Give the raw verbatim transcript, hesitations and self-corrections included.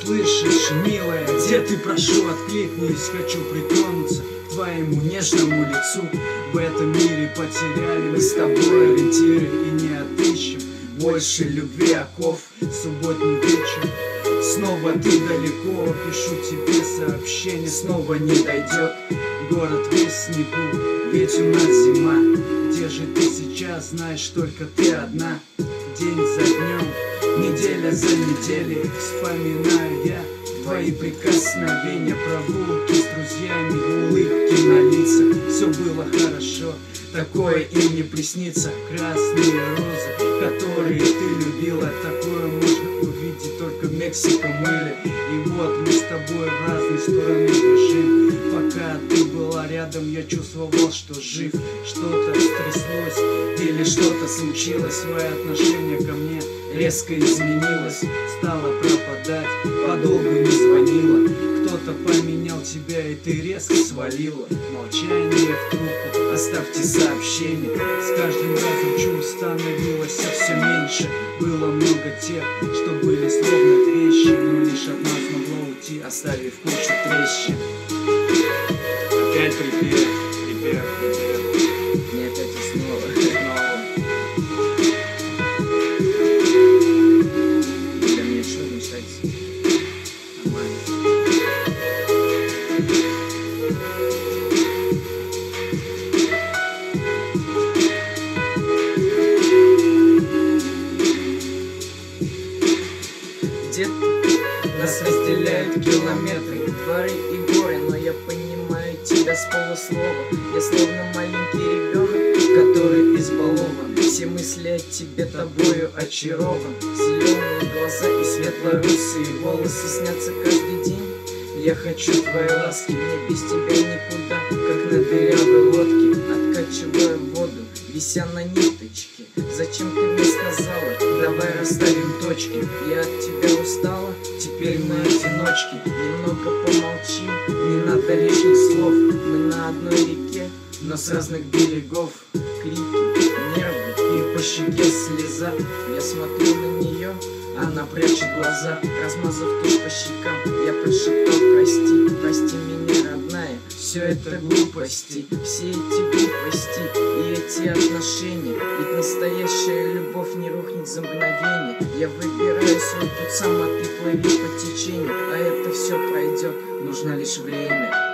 слышишь, милая, где ты, прошу, откликнись, хочу притронуться к твоему нежному лицу. В этом мире потеряли мы с тобой ориентиры и не отыщем больше любви оков. Субботний вечер, снова ты далеко, пишу тебе сообщение, снова не дойдет. Город весь в снегу, ведь у нас зима. Где же ты сейчас, знаешь, только ты одна. День за днем, неделя за неделей, вспоминаю я твои прикосновения, прогулки с друзьями, улыбки на лицах. Все было хорошо, такое им не приснится. Красные розы, которые ты любила, такое можно увидеть только в Мексико-мыле. И вот мы с тобой в разные стороны бежим. Пока ты была рядом, я чувствовал, что жив. Что-то стряслось или что-то случилось. Твое отношение ко мне резко изменилось, стало пропадать, подолгу не звонила. Кто-то поменял тебя, и ты резко свалила. Молчание в трубку, оставьте сообщение. С каждым разом чувств становилось все меньше. Было много тех, что были словно вещи, но лишь одна смогла уйти, оставив кучу трещин. Опять припев, припев, припев. Не опять и снова. Снова. Для меня что мешать? Нормально. Где-то нас разделяют километры, дворы и горы, но я понимаю тебя с полуслова. Я словно маленький ребенок, который избалован. Все мысли о тебе тобою очарован. Зеленые глаза и светло-русые волосы снятся каждый день. Я хочу твоей ласки, мне без тебя никуда. Как на дырявой лодке, откачиваю воду, вися на ниточке. Зачем ты мне сказала? Давай расставим точки. Я от тебя устала, теперь мы одиночки. Немного помолчим, не надо лишних слов. Мы на одной реке, но с разных берегов. Крики, нервы и по щеке слеза. Я смотрю на нее, она прячет глаза. Размазав тушь по щекам, я прошептал: прости, прости меня, родная. Все это глупости, все эти глупости и эти отношения. Ведь настоящая любовь не рухнет за мгновение. Я выбираю свой путь сам, а ты плыви по течению. А это все пройдет, нужно лишь время.